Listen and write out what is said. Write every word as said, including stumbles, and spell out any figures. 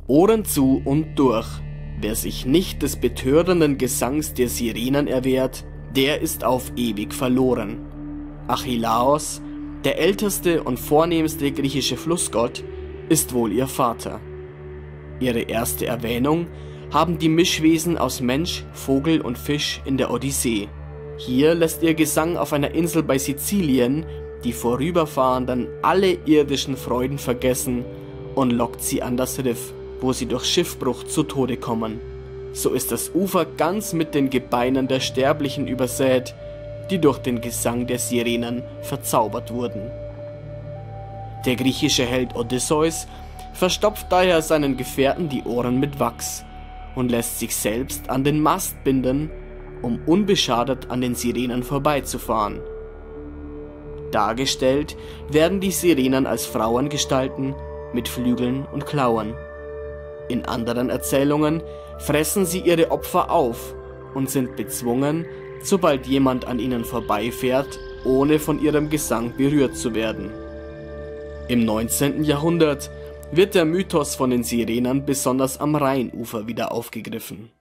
Ohren zu und durch. Wer sich nicht des betörenden Gesangs der Sirenen erwehrt, der ist auf ewig verloren. Achilleus, der älteste und vornehmste griechische Flussgott, ist wohl ihr Vater. Ihre erste Erwähnung haben die Mischwesen aus Mensch, Vogel und Fisch in der Odyssee. Hier lässt ihr Gesang auf einer Insel bei Sizilien die Vorüberfahrenden alle irdischen Freuden vergessen und lockt sie an das Riff, wo sie durch Schiffbruch zu Tode kommen. So ist das Ufer ganz mit den Gebeinen der Sterblichen übersät, die durch den Gesang der Sirenen verzaubert wurden. Der griechische Held Odysseus verstopft daher seinen Gefährten die Ohren mit Wachs und lässt sich selbst an den Mast binden, um unbeschadet an den Sirenen vorbeizufahren. Dargestellt werden die Sirenen als Frauengestalten mit Flügeln und Klauen. In anderen Erzählungen fressen sie ihre Opfer auf und sind bezwungen, sobald jemand an ihnen vorbeifährt, ohne von ihrem Gesang berührt zu werden. Im neunzehnten Jahrhundert wird der Mythos von den Sirenen besonders am Rheinufer wieder aufgegriffen.